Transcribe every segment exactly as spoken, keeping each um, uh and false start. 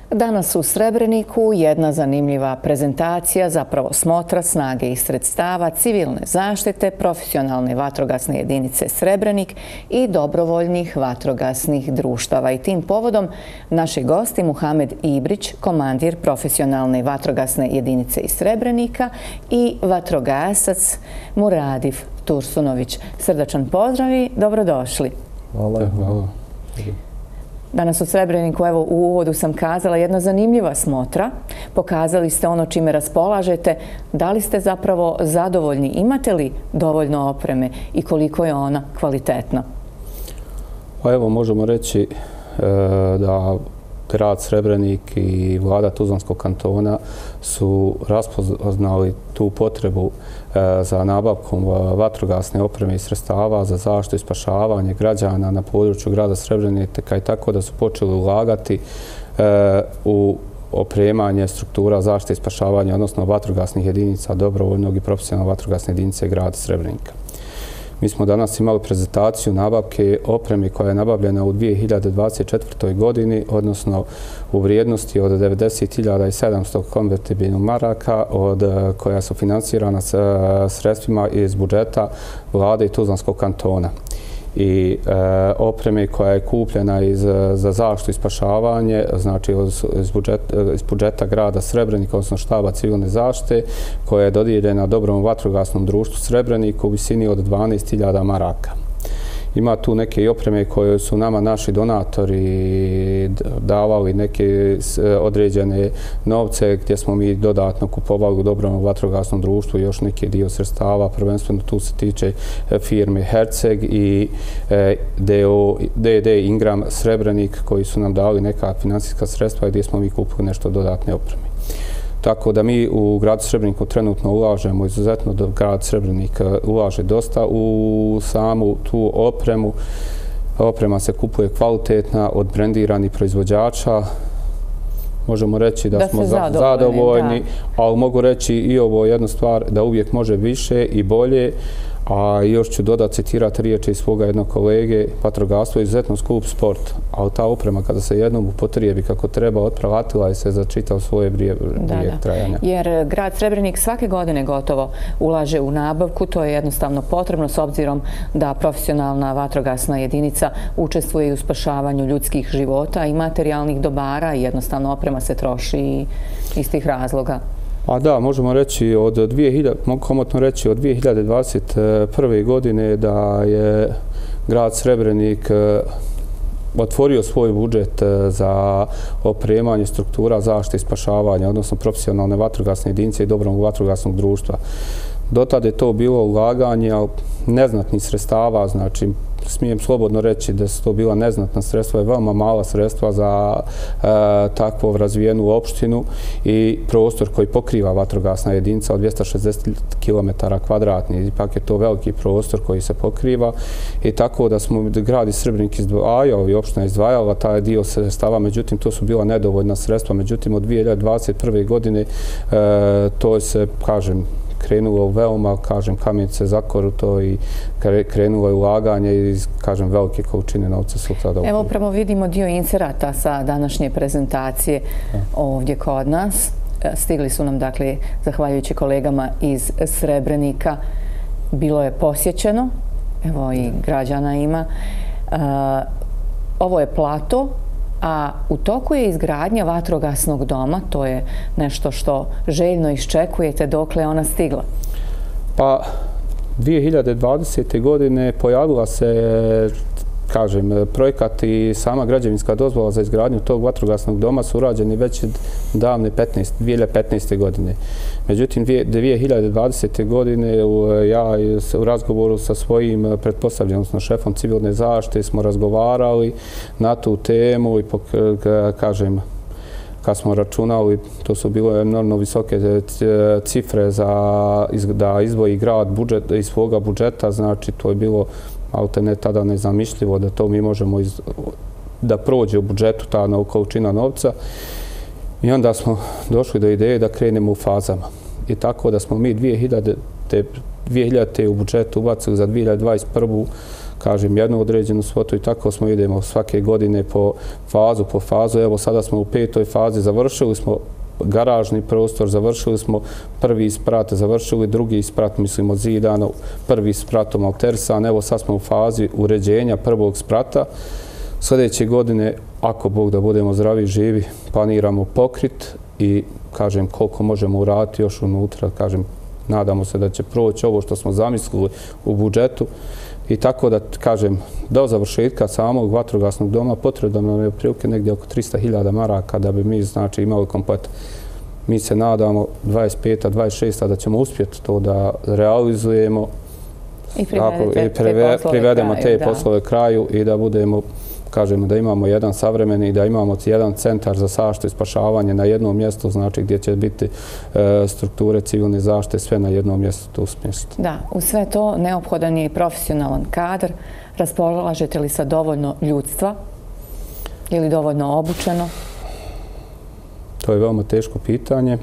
Danas u Srebreniku jedna zanimljiva prezentacija, zapravo smotra snage i sredstava civilne zaštite, profesionalne vatrogasne jedinice Srebrenik i dobrovoljnih vatrogasnih društava. I tim povodom naši gosti Muhamed Ibrić, komandir profesionalne vatrogasne jedinice iz Srebrenika, i vatrogasac Muradif Tursunović. Srdačan pozdrav i dobrodošli. Hvala. Hvala. Danas u Srebreniku, evo u uvodu sam kazala, jedna zanimljiva smotra. Pokazali ste ono čime raspolažete. Da li ste zapravo zadovoljni? Imate li dovoljno opreme i koliko je ona kvalitetna? Pa evo, možemo reći e, da grad Srebrenik i vlada Tuzlanskog kantona su raspoznali tu potrebu e, za nabavkom vatrogasne opreme i sredstava za zaštitu i spašavanje građana na području grada Srebrenika, i tako da su počeli ulagati e, u opremanje struktura zaštite i spašavanja, odnosno vatrogasnih jedinica dobrovoljnog i profesionalne vatrogasne jedinice grada Srebrenika. Mi smo danas imali prezentaciju nabavke opreme koja je nabavljena u dvije hiljade dvadeset četvrtoj. godini, odnosno u vrijednosti od devedeset hiljada sedamsto konvertibilnih maraka, od koja su finansirana sredstvima iz budžeta vlade i Tuzlanskog kantona. I e, opreme koja je kupljena iz, za zaštitu i spašavanje, znači iz budžeta, iz budžeta grada Srebrenika, odnosno štaba civilne zaštite, koja je dodijeljena dobrom vatrogasnom društvu Srebreniku u visini od dvanaest hiljada maraka. Ima tu neke i opreme koje su nama naši donatori davali neke određene novce, gdje smo mi dodatno kupovali u dobrom vatrogasnom društvu još neki dio sredstava. Prvenstveno tu se tiče firme Herceg i D D Ingram Srebrenik, koji su nam dali neka financijska sredstva gdje smo mi kupili nešto dodatne opreme. Tako da mi u gradu Srebreniku trenutno ulažemo izuzetno, da grad Srebrenik ulaže dosta u samu tu opremu. Oprema se kupuje kvalitetna od brendiranih proizvođača. Možemo reći da, da smo zadovoljni, zadovoljni da. Ali mogu reći i ovo jednu stvar, da uvijek može više i bolje. A još ću dodati, citirati riječi svoga jednog kolege: vatrogastvo je izuzetno skup sport, ali ta oprema kada se jednom upotrijebi kako treba, otpravatila je se za čitav svoje vrijeme trajanja. Jer grad Srebrenik svake godine gotovo ulaže u nabavku, to je jednostavno potrebno s obzirom da profesionalna vatrogasna jedinica učestvuje u spašavanju ljudskih života i materijalnih dobara, i jednostavno oprema se troši iz tih razloga. A da, možemo reći od dvije hiljade, mogu komotno reći od dvije hiljade dvadeset prve. godine da je grad Srebrenik otvorio svoj budžet za opremanje struktura zaštite i spašavanja, odnosno profesionalne vatrogasne jedinice i dobrog vatrogasnog društva. Do tada je to bilo ulaganje neznatnih sredstava, znači smijem slobodno reći da su to bila neznatna sredstva i veoma mala sredstva za e, takvu razvijenu opštinu i prostor koji pokriva vatrogasna jedinica od dvjesto šezdeset kilometara kvadratnih. Ipak je to veliki prostor koji se pokriva, i tako da smo grad Srebrenik izdvajao i opština izdvajala taj dio sredstava, međutim to su bila nedovoljna sredstva. Međutim od dvije hiljade dvadeset prve. godine e, to se, kažem, krenulo veoma, kažem, kamenice zakoruto i krenulo je ulaganje iz, kažem, velike količine novca su tada. Evo upravo vidimo dio inserata sa današnje prezentacije ovdje kod nas. Stigli su nam, dakle, zahvaljujući kolegama iz Srebrenika. Bilo je posjećeno, evo i građana ima. Ovo je plato, a u toku je izgradnja vatrogasnog doma. To je nešto što željno iščekujete. Dokle je ona stigla? Pa, dvije hiljade dvadesete. godine pojavila se, kažem, projekat i sama građevinska dozvola za izgradnju tog vatrogasnog doma su urađeni već davne dvije hiljade petnaeste. godine. Međutim, dvije hiljade dvadesete. godine ja u razgovoru sa svojim pretpostavljenim, odnosno šefom civilne zaštite, smo razgovarali na tu temu i, kažem, kad smo računali, to su bilo enormno visoke cifre za da izdvoji grad budžet, iz svoga budžeta, znači to je bilo malte ne tada nezamišljivo da to mi možemo iz, da prođe u budžetu ta količina novca. I onda smo došli do ideje da krenemo u fazama. I tako da smo mi dvije hiljade u budžetu ubacili za dvije hiljade dvadeset prvu. kažem, jednu određenu svotu i tako smo idemo svake godine po fazu po fazu. Evo sada smo u petoj fazi, završili smo garažni prostor, završili smo prvi sprat, završili drugi sprat, mislimo zidano, prvi spratom alterisan, evo sad smo u fazi uređenja prvog sprata. Sljedeće godine, ako Bog da budemo zdravi i živi, planiramo pokrit i kažem koliko možemo uraditi još unutra, kažem nadamo se da će proći ovo što smo zamislili u budžetu i tako da kažem do završetka samog vatrogasnog doma potrebno nam je prilike negdje oko trista hiljada maraka da bi mi znači imali komplet. Mi se nadamo dvadeset peta dvadeset šesta da ćemo uspjeti to da realizujemo i privedemo te poslove kraju i da budemo kažemo da imamo jedan savremeni i da imamo jedan centar za zaštitu i spašavanje na jednom mjestu, znači gdje će biti e, strukture civilne zaštite sve na jednom mjestu tu smjestu. Da, u sve to neophodan je i profesionalan kadar. Raspolažete li sa dovoljno ljudstva ili dovoljno obučeno? To je veoma teško pitanje.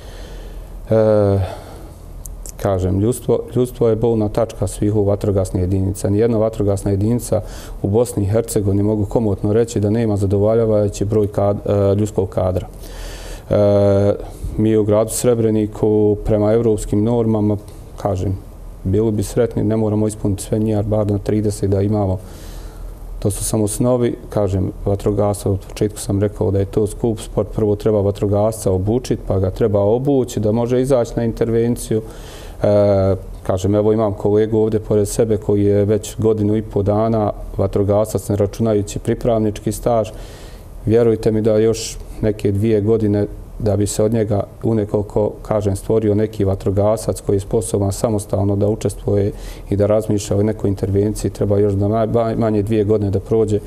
E, Kažem, ljudstvo, ljudstvo je bolna tačka svih u vatrogasnih jedinica. Nijedna vatrogasna jedinica u Bosni i Hercegovini mogu komotno reći da nema zadovoljavajući broj kad, e, ljudskog kadra. E, mi u gradu Srebreniku prema evropskim normama, kažem, bili bi sretni, ne moramo ispuniti sve njih, bar na trideset da imamo. To su samo snovi, kažem, vatrogasca, u početku sam rekao da je to skup sport, prvo treba vatrogasca obučiti, pa ga treba obući da može izaći na intervenciju. E, kažem, evo imam kolegu ovdje pored sebe koji je već godinu i pol dana vatrogasac, ne računajući pripravnički staž. Vjerujte mi da još neke dvije godine da bi se od njega u nekoliko, kažem, stvorio neki vatrogasac koji je sposoban samostalno da učestvuje i da razmišlja o nekoj intervenciji, treba još da manje dvije godine da prođe.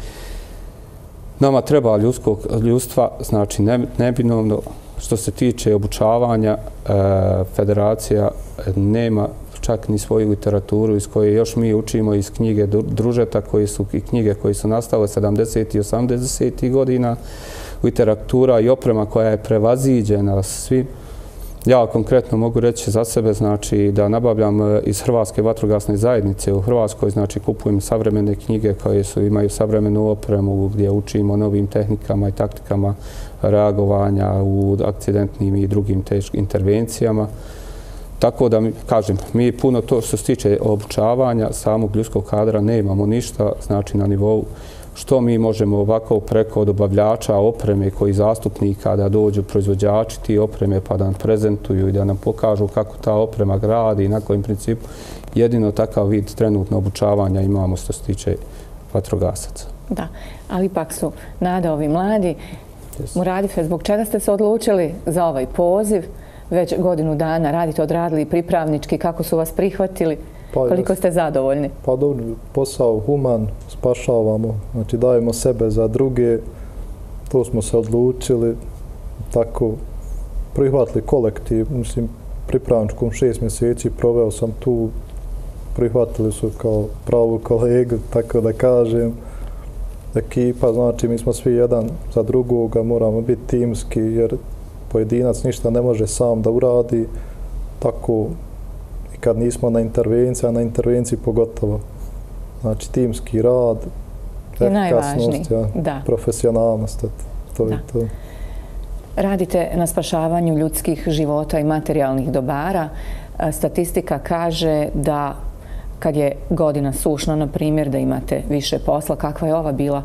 Nama treba ljudskog, ljudstva, znači nebinovno. Što se tiče obučavanja, e, federacija nema čak ni svoju literaturu iz koje još mi učimo iz knjige Družeta, koje su i knjige koje su nastale sedamdesetih i osamdesetih godina, literatura i oprema koja je prevaziđena svim. Ja konkretno mogu reći za sebe, znači da nabavljam iz Hrvatske vatrogasne zajednice u Hrvatskoj, znači kupujem savremene knjige koje su, imaju savremenu opremu gdje učimo novim tehnikama i taktikama reagovanja u akcidentnim i drugim teškim intervencijama. Tako da, kažem, mi puno to što se tiče obučavanja samog ljudskog kadra nemamo ništa, znači na nivou što mi možemo ovako preko dobavljača opreme koji zastupnika da dođu proizvođači ti opreme pa da nam prezentuju i da nam pokažu kako ta oprema gradi i na kojem principu. Jedino takav vid trenutno obučavanja imamo što se tiče vatrogasaca. Da, ali ipak su nada ovi mladi. Muradife, zbog čega ste se odlučili za ovaj poziv? Već godinu dana radite, odradili pripravnički, kako su vas prihvatili? Pa, koliko ste zadovoljni? Pa dobro, posao human, spašavamo, znači dajemo sebe za druge, to smo se odlučili, tako prihvatili kolektiv, mislim, pripravničkom šest mjeseci proveo sam tu, prihvatili su kao pravu kolegu, tako da kažem, ekipa, znači mi smo svi jedan za drugoga, moramo biti timski, jer pojedinac ništa ne može sam da uradi, tako kad nismo na intervenciji, a na intervenciji pogotovo. Znači, timski rad, efikasnost, ja, profesionalnost, to je to. Radite na spašavanju ljudskih života i materijalnih dobara. Statistika kaže da kad je godina sušna, na primjer, da imate više posla. Kakva je ova bila?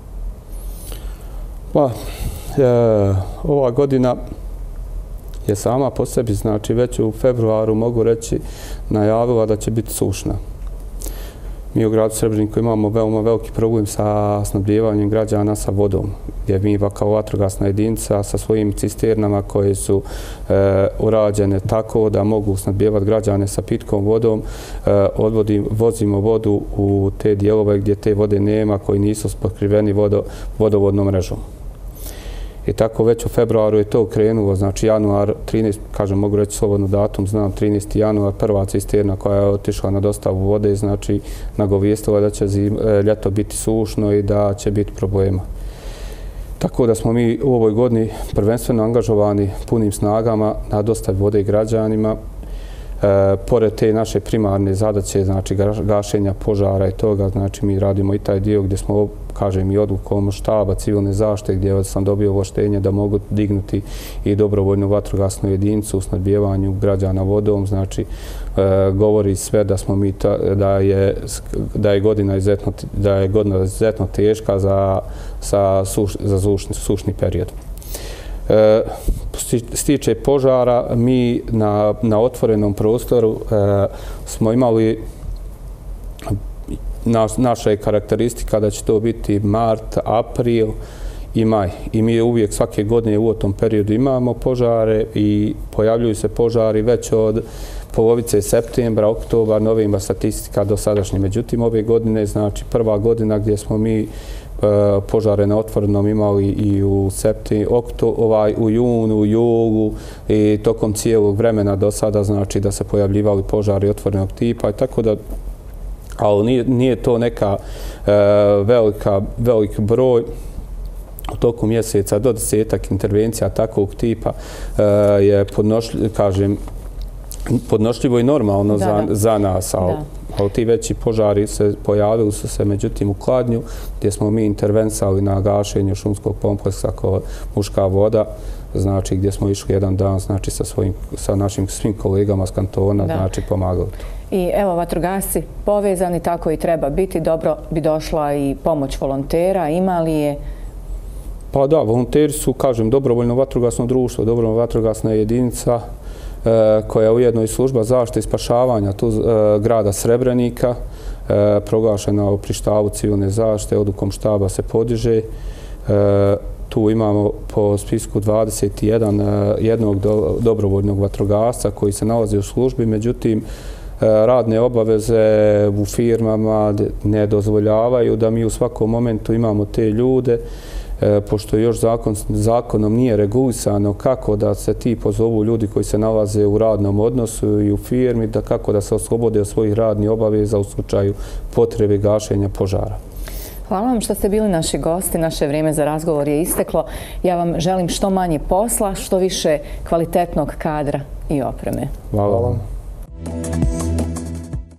Pa, e, ova godina je sama po sebi, znači već u februaru mogu reći najavila da će biti sušna. Mi u gradu Srebreniku imamo veoma veliki problem sa snabdijevanjem građana sa vodom, gdje mi kao vatrogasna jedinica sa svojim cisternama koje su e, urađene tako da mogu snabdijevati građane sa pitkom vodom, e, odvodim, vozimo vodu u te dijelove gdje te vode nema, koji nisu pokriveni vodo, vodovodnom mrežom. I tako već u februaru je to krenulo, znači januar, trinaesti, kažem, mogu reći slobodno datum, znam, trinaesti januar, prva cisterna koja je otišla na dostavu vode, znači nagovijestila da će zim, ljeto biti sušno i da će biti problema. Tako da smo mi u ovoj godini prvenstveno angažovani punim snagama na dostavi vode građanima. pored te naše primarne zadaće, znači gašenja požara i toga, znači mi radimo i taj dio gdje smo, kažem, i odlukom štaba civilne zaštite gdje sam dobio ovlaštenje da mogu dignuti i dobrovoljnu vatrogasnu jedinicu u snabdijevanju građana vodom, znači govori sve da smo mi da je da je godina izuzetno da je godina izuzetno teška za za za sušni, sušni period. E, stiče požara, mi na, na otvorenom prostoru e, smo imali na, naša je karakteristika da će to biti mart, april i maj. I mi uvijek svake godine u tom periodu imamo požare i pojavljuju se požari već od polovice septembra, oktobar, novembra statistika do sadašnje. Međutim, ove godine, znači prva godina gdje smo mi požare na otvorenom imali i u septembru, ovaj, u junu, u julu i tokom cijelog vremena do sada, znači da se pojavljivali požari otvorenog tipa i tako da, ali nije, nije to neka e, velika, velik broj. U toku mjeseca do desetak intervencija takvog tipa e, je podnošljivo, kažem, podnošljivo i normalno da, za, da. za nas, ali, ali ti veći požari se pojavili su se međutim u Kladnju, gdje smo mi intervensali na gašenju šumskog kompleksa kod Muška voda, znači gdje smo išli jedan dan, znači sa svojim, sa našim svim kolegama s kantona, da. znači pomagali to. I evo, vatrogasci povezani, tako i treba biti. Dobro bi došla i pomoć volontera, ima li je? Pa da, volonteri su, kažem, dobrovoljno vatrogasno društvo, dobrovoljno vatrogasna jedinica koja je ujedno i služba zaštite i spašavanja tu grada Srebrenika, proglašena u Prištavu civilne zaštite, odlukom štaba se podiže. Tu imamo po spisku dvadeset jedan jednog dobrovoljnog vatrogasca koji se nalazi u službi, međutim radne obaveze u firmama ne dozvoljavaju da mi u svakom momentu imamo te ljude, pošto još zakon, zakonom nije regulisano kako da se ti pozovu ljudi koji se nalaze u radnom odnosu i u firmi, da kako da se oslobode od svojih radnih obaveza u slučaju potrebe gašenja požara. Hvala vam što ste bili naši gosti, naše vrijeme za razgovor je isteklo. Ja vam želim što manje posla, što više kvalitetnog kadra i opreme. Hvala vam.